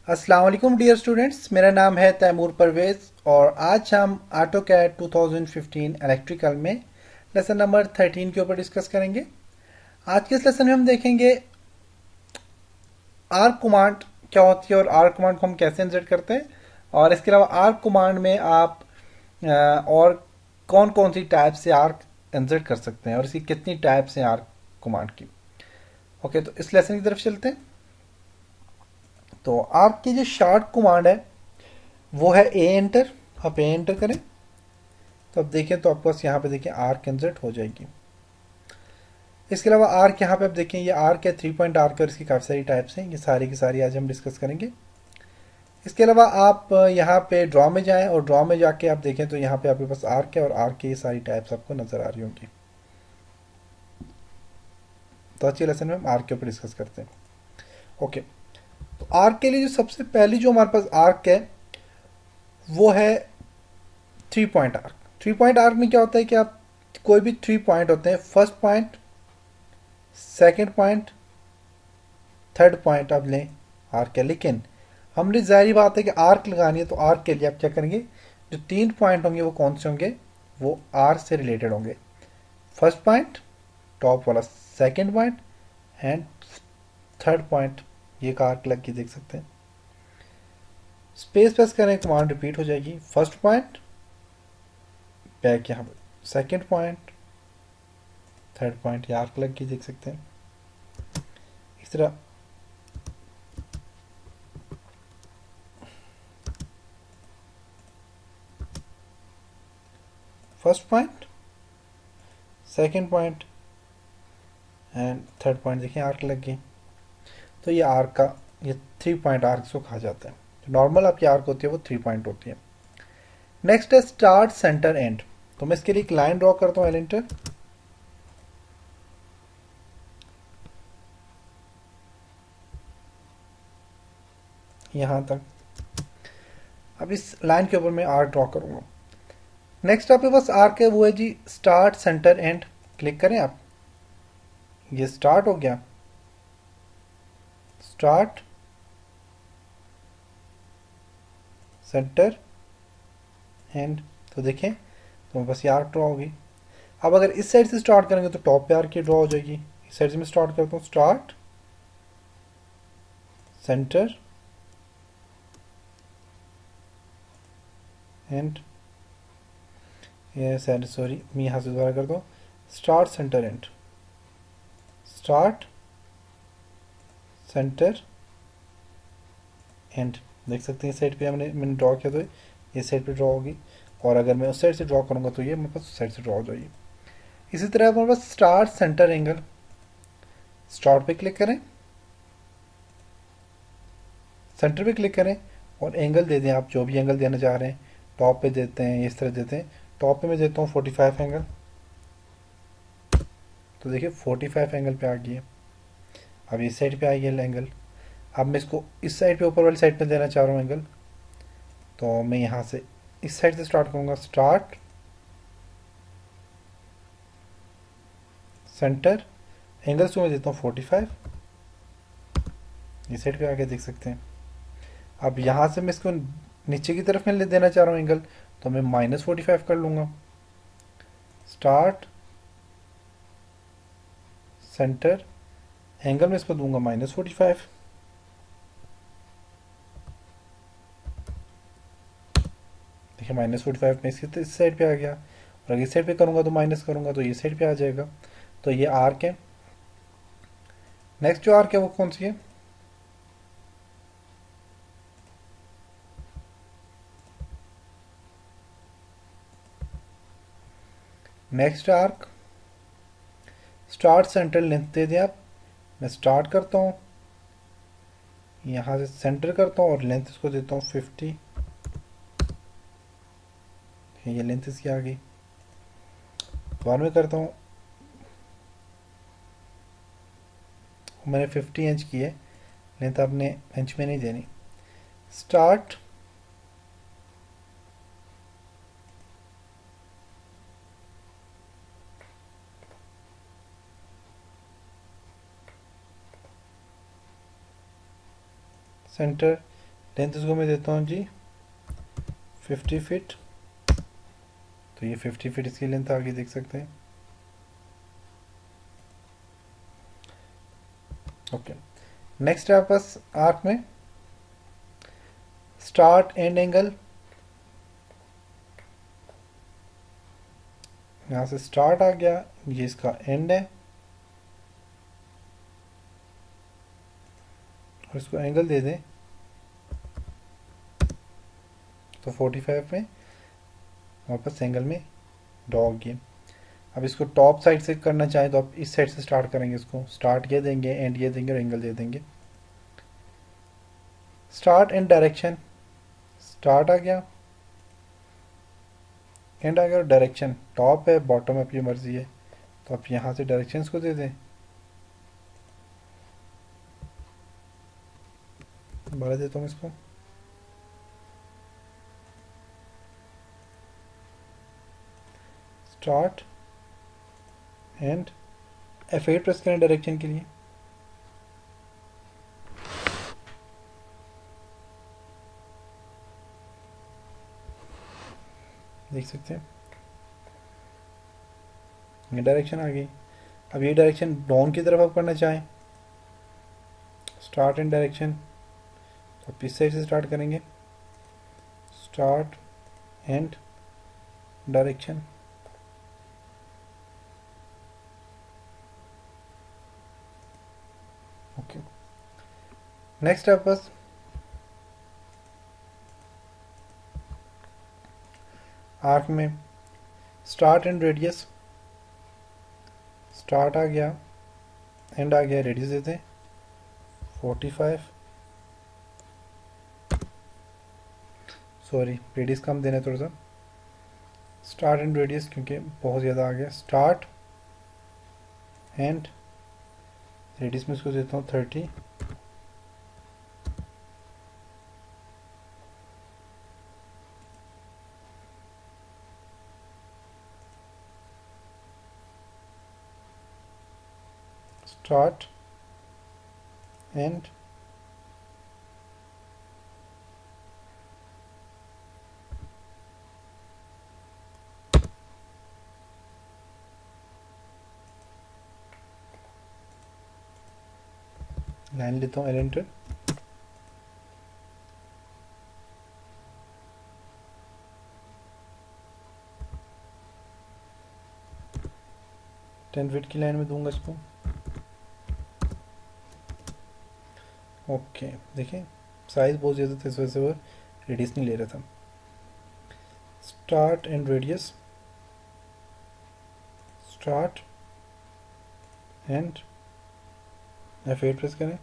अस्सलाम वालेकुम dear students, मेरा नाम है तैमूर परवेज़ और आज हम ऑटोकैड 2015 इलेक्ट्रिकल में लेसन नंबर 13 के ऊपर डिस्कस करेंगे। आज के इस लेसन में हम देखेंगे आर्क कमांड क्या होती है और आर्क कमांड को हम कैसे इंसर्ट करते हैं, और इसके अलावा आर्क कमांड में आप और कौन कौन सी टाइप से आर्क इंसर्ट कर सकते हैं और इसकी कितनी टाइप्स हैं आर्क कमांड की। ओके, तो इस लेसन की तरफ चलते हैं। तो आर्क की जो शॉर्ट कमांड है वो है ए एंटर। आप ए एंटर करें तो अब देखें तो आपके पास यहाँ पे देखिए आर्क इंसर्ट हो जाएगी। इसके अलावा आर्क यहाँ पे आप देखें ये आर्क है, 3 पॉइंट आर्क और इसकी काफ़ी सारी टाइप्स हैं, ये सारी की सारी आज हम डिस्कस करेंगे। इसके अलावा आप यहाँ पे ड्रॉ में जाएं और ड्रॉ में जाके आप देखें तो यहाँ पे आपके पास आर्क है और आर्क की ये सारी टाइप्स आपको नज़र आ रही होंगी। तो अच्छी लेसन में हम आर्क के ऊपर डिस्कस करते हैं। ओके, तो आर्क के लिए जो सबसे पहली जो हमारे पास आर्क है वो है 3 पॉइंट आर्क। 3 पॉइंट आर्क में क्या होता है कि आप कोई भी 3 पॉइंट होते हैं, first point, second point, third point आप लें आर्क है। लेकिन हमने जाहिर बात है कि आर्क लगानी है, तो आर्क के लिए आप क्या करेंगे, जो 3 पॉइंट होंगे वो कौन से होंगे, वो आर से रिलेटेड होंगे। फर्स्ट पॉइंट टॉप वाला, second point and third point, ये का आर्क लग के देख सकते हैं। स्पेस प्रेस करें, कमांड रिपीट हो जाएगी। फर्स्ट पॉइंट, बैक यहाँ पे सेकेंड पॉइंट, थर्ड पॉइंट, ये आर्क लग के देख सकते हैं। इस तरह first point, second point and third point, देखिए आर्क लग गई। तो ये आर्क का, ये 3 पॉइंट आर्क को कहा जाता है। नॉर्मल आपकी आर्क होती है वो 3 पॉइंट होती है। नेक्स्ट है स्टार्ट सेंटर एंड। तो मैं इसके लिए एक लाइन ड्रॉ करता हूँ, एलिंटर, यहाँ तक। अब इस लाइन के ऊपर मैं आर्क ड्रॉ करूंगा। नेक्स्ट आपके पास आर्क है वो है जी स्टार्ट सेंटर एंड। क्लिक करें आप, ये स्टार्ट हो गया, स्टार्ट सेंटर एंड। तो देखें तो बस ये आर्क ड्रॉ होगी। अब अगर इस साइड से स्टार्ट करेंगे तो टॉप पे आर्क की ड्रॉ हो जाएगी। इस साइड से मैं स्टार्ट करता हूँ, स्टार्ट सेंटर एंड, ये सॉरी मैं यहाँ से दोबारा करता हूँ, start center end, start center end. देख सकते हैं इस साइड पे मैंने ड्रॉ किया तो ये साइड पे ड्रॉ होगी, और अगर मैं उस साइड से ड्रॉ करूँगा तो ये मेरे पास उस साइड से ड्रॉ हो जाएगी। इसी तरह हमारे पास स्टार्ट सेंटर एंगल, स्टार्ट पे क्लिक करें, सेंटर पे क्लिक करें और एंगल दे दें आप जो भी एंगल देना चाह रहे हैं। टॉप पे देते हैं, इस तरह देते हैं। टॉप पे मैं देता हूँ 45 एंगल। तो देखिए 45 एंगल पे आ गई है। अब इस साइड पे आई है एंगल। अब मैं इसको इस साइड पे, ऊपर वाली साइड पे देना चाह रहा हूँ एंगल, तो मैं यहाँ से इस साइड से स्टार्ट करूँगा, स्टार्ट सेंटर एंगल्स को मैं देता हूँ 45। इस साइड पे आके देख सकते हैं। अब यहाँ से मैं इसको नीचे की तरफ में देना चाह रहा हूँ एंगल, तो मैं -45 कर लूँगा, स्टार्ट सेंटर एंगल में इसको दूंगा -45। देखिए -45 में इसकी इस साइड पे आ गया, और अगर इस साइड पे करूँगा तो माइनस करूँगा तो ये साइड पे आ जाएगा। तो ये आर्क है। नेक्स्ट जो आर्क है वो कौन सी है, next arc start center length दे दें आप। मैं स्टार्ट करता हूँ, यहाँ से सेंटर करता हूँ और लेंथ इसको देता हूँ 50। ये लेंथ इसकी आ गई। बाद में करता हूँ, मैंने 50 इंच की है लेंथ, आपने इंच में नहीं देनी। स्टार्ट सेंटर लेंथ इसको मैं देता हूँ जी 50 फीट। तो ये 50 फीट इसकी लेंथ आगे देख सकते हैं। ओके, नेक्स्ट है आपके पास आर्क में स्टार्ट एंड एंगल। यहाँ से स्टार्ट आ गया, ये इसका एंड है, और इसको एंगल दे दें तो 45 में वापस एंगल में डॉग ये। अब इसको टॉप साइड से करना चाहें तो आप इस साइड से स्टार्ट करेंगे, इसको स्टार्ट ये देंगे, एंड ये देंगे और एंगल दे देंगे। स्टार्ट एंड डायरेक्शन, स्टार्ट आ गया, एंड आ गया, और डायरेक्शन टॉप है बॉटम आपकी मर्जी है, तो आप यहाँ से डायरेक्शंस को दे दें। बढ़ा देता हूँ इसको, स्टार्ट एंड F8 प्रेस करें डायरेक्शन के लिए। देख सकते हैं ये डायरेक्शन आ गई। अब ये डायरेक्शन डाउन की तरफ आप करना चाहें, स्टार्ट एंड डायरेक्शन, तो आप इस साइड से स्टार्ट करेंगे, start end direction. Okay, next आपके पास आर्क में स्टार्ट एंड रेडियस, स्टार्ट आ गया, एंड आ गया, रेडियस देते हैं 45, सॉरी रेडियस कम देना थोड़ा सा, स्टार्ट एंड रेडियस क्योंकि बहुत ज़्यादा आ गया, स्टार्ट एंड रेडियस में इसको देता हूँ 30, स्टार्ट एंड लाइन लेता हूँ एलेंटर, टेन फीट की लाइन में दूंगा इसको। ओके, देखिए साइज बहुत ज़्यादा था इस वजह से वो रेडियस नहीं ले रहा था। Start end radius, start end F8 press करें,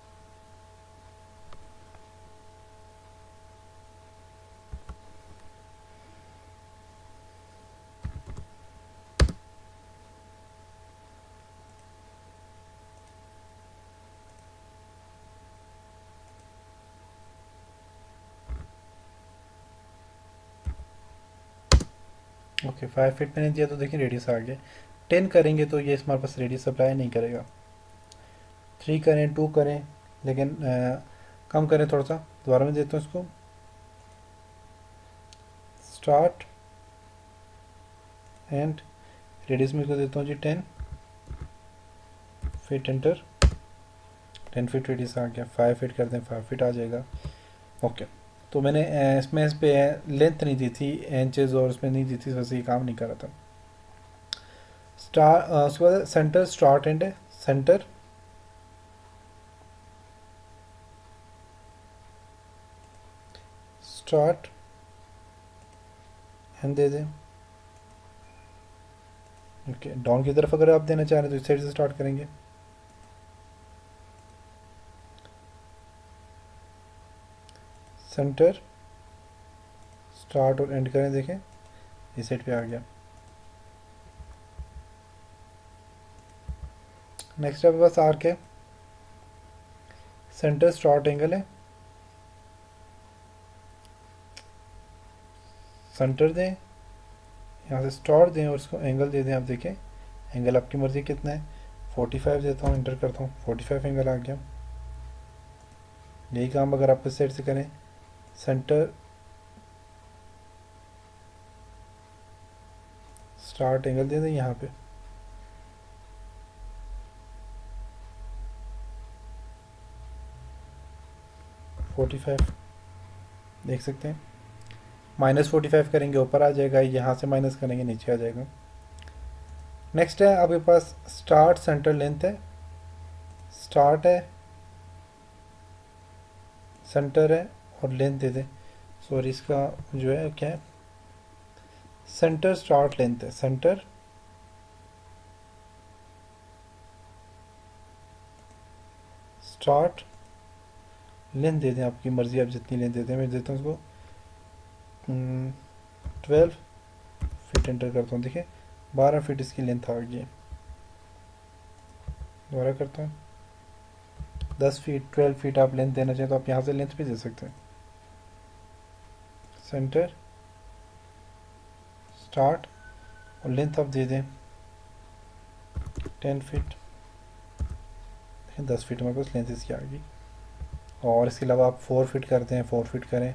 ओके 5 फीट मैंने दिया तो देखिए रेडियस आ गया। 10 करेंगे तो ये हमारे पास रेडियस सप्लाई नहीं करेगा। 3 करें, 2 करें, लेकिन कम करें थोड़ा सा। दोबारा मैं देता हूँ इसको, स्टार्ट एंड रेडियस में इसको देता हूँ जी 10 फीट, एंटर, 10 फीट रेडियस आ गया। 5 फीट कर दें, 5 फीट आ जाएगा। ओके, तो मैंने इसमें इस पे लेंथ नहीं दी थी इंचेस, और उसमें नहीं दी थी, वैसे ये काम नहीं कर रहा था। उसके बाद सेंटर, स्टार्ट एंड है, सेंटर, स्टार्ट एंड दे दें। ओके, डाउन की तरफ अगर आप देना चाह रहे हैं तो इस साइड से स्टार्ट करेंगे, सेंटर, स्टार्ट और एंड करें, देखें इस साइड पे आ गया। नेक्स्ट आपके पास आर्क है, सेंटर, स्टार्ट, एंगल है, सेंटर दें, यहाँ से स्टार्ट दें और उसको एंगल दे दें। आप देखें एंगल आपकी मर्जी कितना है, 45 देता हूँ, इंटर करता हूँ, 45 एंगल आ गया। यही काम अगर आप इस साइड से करें सेंटर स्टार्ट एंगल दे दें यहाँ पे, -45 देख सकते हैं। -45 करेंगे ऊपर आ जाएगा, यहाँ से माइनस करेंगे नीचे आ जाएगा। नेक्स्ट है आपके पास स्टार्ट सेंटर लेंथ है, स्टार्ट है, सेंटर है और लेंथ दे दें। सॉरी इसका जो है क्या है, सेंटर स्टार्ट लेंथ है, सेंटर स्टार्ट लेंथ दे दें, आपकी मर्जी आप जितनी लेंथ देते हैं। मैं देता हूँ उसको 12 फीट एंटर करता हूँ। देखिए 12 फीट इसकी लेंथ आ गई है। दोबारा करता हूँ, 10 फीट 12 फीट आप लेंथ देना चाहें तो आप यहाँ से लेंथ भी दे सकते हैं। सेंटर स्टार्ट और लेंथ आप दे दें 10 फीट, 10 फीट हमारे पास लेंथ इसकी आ गई। और इसके अलावा आप 4 फीट करते हैं, 4 फीट करें,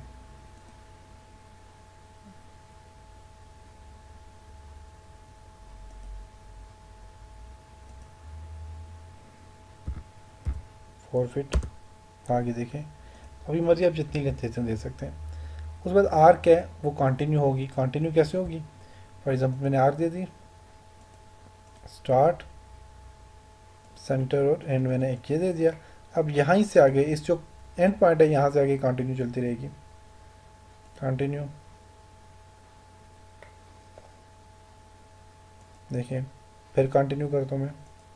फोर फीट आगे देखें। अभी मर्जी आप जितनी लेंथ देते हैं दे सकते हैं। उसके बाद आर्क है वो कंटिन्यू होगी। कंटिन्यू कैसे होगी, फॉर एग्जांपल मैंने आर्क दे दी, स्टार्ट सेंटर और एंड मैंने एक ये दे दिया। अब यहाँ से आगे इस जो एंड पॉइंट है यहाँ से आगे कंटिन्यू चलती रहेगी, कंटिन्यू। देखिए फिर कंटिन्यू करता हूँ मैं,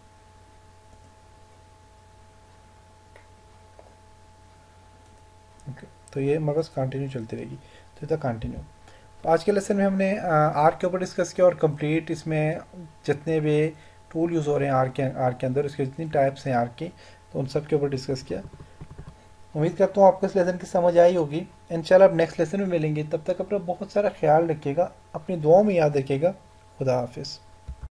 ओके। तो ये हमारे पास कंटिन्यू चलती रहेगी, तो ये था कंटिन्यू। तो आज के लेसन में हमने आर्क के ऊपर डिस्कस किया और कंप्लीट इसमें जितने भी टूल यूज़ हो रहे हैं आर्क के अंदर, उसके जितनी टाइप्स हैं आर्क की, तो उन सब के ऊपर डिस्कस किया। उम्मीद करता हूँ आपको इस लेसन की समझ आई होगी। इंशाल्लाह अब नेक्स्ट लेसन में मिलेंगे, तब तक अपना बहुत सारा ख्याल रखिएगा, अपनी दुआओं में याद रखिएगा। खुदा हाफिज़।